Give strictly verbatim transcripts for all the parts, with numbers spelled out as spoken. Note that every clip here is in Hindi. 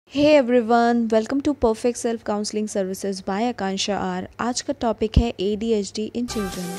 Hey everyone, welcome to perfect self counselling services by Akanksha R. आज का टॉपिक है A D H D in children.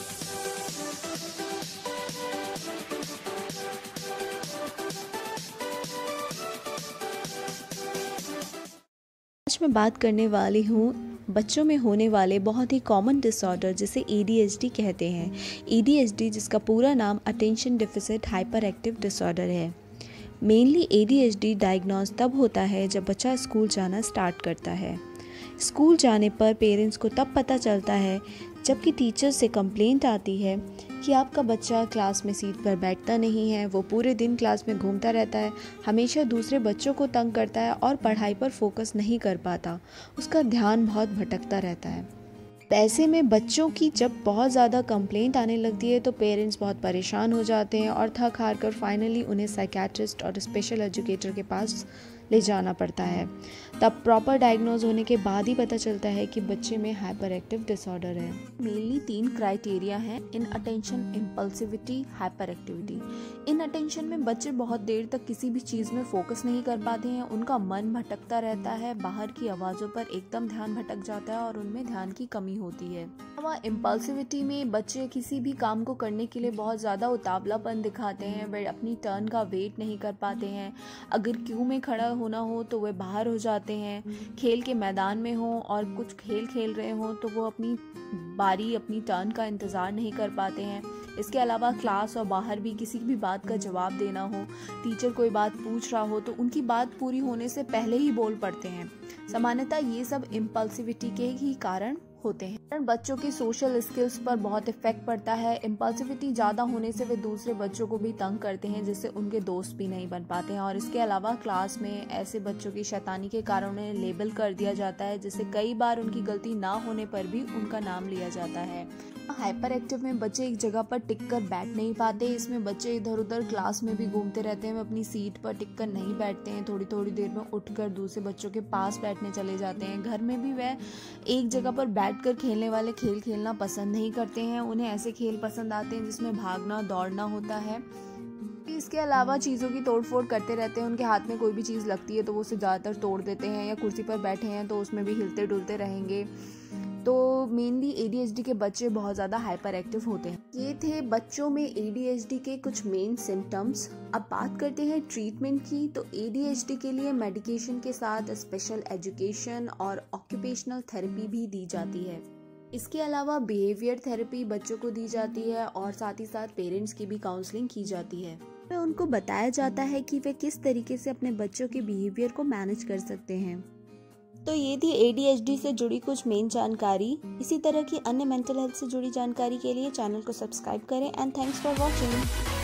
आज मैं बात करने वाली हूँ बच्चों में होने वाले बहुत ही कॉमन डिसऑर्डर जिसे ए डी एच डी कहते हैं। ए डी एच डी जिसका पूरा नाम attention deficit hyperactive disorder है। Mainly A D H D diagnose तब होता है जब बच्चा स्कूल जाना स्टार्ट करता है। स्कूल जाने पर पेरेंट्स को तब पता चलता है जबकि टीचर से कंप्लेंट आती है कि आपका बच्चा क्लास में सीट पर बैठता नहीं है, वो पूरे दिन क्लास में घूमता रहता है, हमेशा दूसरे बच्चों को तंग करता है और पढ़ाई पर फोकस नहीं कर पाता, उसका ध्यान बहुत भटकता रहता है। ऐसे में बच्चों की जब बहुत ज़्यादा कंप्लेंट आने लगती है तो पेरेंट्स बहुत परेशान हो जाते हैं और थक हार कर फाइनली उन्हें साइकियाट्रिस्ट और स्पेशल एजुकेटर के पास ले जाना पड़ता है। तब प्रॉपर डायग्नोज होने के बाद ही पता चलता है कि बच्चे में हाइपर एक्टिव डिसऑर्डर है। मेनली तीन क्राइटेरिया हैं inattention, impulsivity, hyperactivity. Inattention में बच्चे बहुत देर तक किसी भी चीज़ में फोकस नहीं कर पाते हैं, उनका मन भटकता रहता है, बाहर की आवाज़ों पर एकदम ध्यान भटक जाता है और उनमें ध्यान की कमी होती है। वह इम्पल्सिविटी में बच्चे किसी भी काम को करने के लिए बहुत ज़्यादा उतावलापन दिखाते हैं, वे अपनी टर्न का वेट नहीं कर पाते हैं। अगर क्यू में खड़ा होना हो तो वे बाहर हो जाते हैं। खेल के मैदान में हो और कुछ खेल खेल रहे हो तो वो अपनी बारी, अपनी टर्न का इंतज़ार नहीं कर पाते हैं। इसके अलावा क्लास और बाहर भी किसी भी बात का जवाब देना हो, टीचर कोई बात पूछ रहा हो तो उनकी बात पूरी होने से पहले ही बोल पड़ते हैं। सामान्यतः ये सब इम्पल्सिविटी के ही कारण होते हैं। बच्चों की सोशल स्किल्स पर बहुत इफेक्ट पड़ता है। इम्पल्सिविटी ज़्यादा होने से वे दूसरे बच्चों को भी तंग करते हैं, जिससे उनके दोस्त भी नहीं बन पाते हैं। और इसके अलावा क्लास में ऐसे बच्चों की शैतानी के कारण उन्हें लेबल कर दिया जाता है, जिससे कई बार उनकी गलती ना होने पर भी उनका नाम लिया जाता है। हाइपर एक्टिव में बच्चे एक जगह पर टिक कर बैठ नहीं पाते। इसमें बच्चे इधर उधर क्लास में भी घूमते रहते हैं, वे अपनी सीट पर टिक कर नहीं बैठते हैं, थोड़ी थोड़ी देर में उठकर दूसरे बच्चों के पास बैठने चले जाते हैं। घर में भी वह एक जगह पर बैठकर खेलने वाले खेल खेलना पसंद नहीं करते हैं, उन्हें ऐसे खेल पसंद आते हैं जिसमें भागना दौड़ना होता है। इसके अलावा चीज़ों की तोड़फोड़ करते रहते हैं, उनके हाथ में कोई भी चीज़ लगती है तो वो उसे ज़्यादातर तोड़ देते हैं, या कुर्सी पर बैठे हैं तो उसमें भी हिलते डुलते रहेंगे। तो mainly A D H D के बच्चे बहुत ज़्यादा हाइपर एक्टिव होते हैं। ये थे बच्चों में ए डी एच डी के कुछ मेन सिम्टम्स। अब बात करते हैं ट्रीटमेंट की। तो ए डी एच डी के लिए मेडिकेशन के साथ स्पेशल एजुकेशन और ऑक्यूपेशनल थेरेपी भी दी जाती है। इसके अलावा बिहेवियर थेरेपी बच्चों को दी जाती है और साथ ही साथ पेरेंट्स की भी काउंसलिंग की जाती है। में उनको बताया जाता है कि वे किस तरीके से अपने बच्चों के बिहेवियर को मैनेज कर सकते हैं। तो ये थी ए डी एच डी से जुड़ी कुछ मेन जानकारी। इसी तरह की अन्य मेंटल हेल्थ से जुड़ी जानकारी के लिए चैनल को सब्सक्राइब करें एंड थैंक्स फॉर वॉचिंग।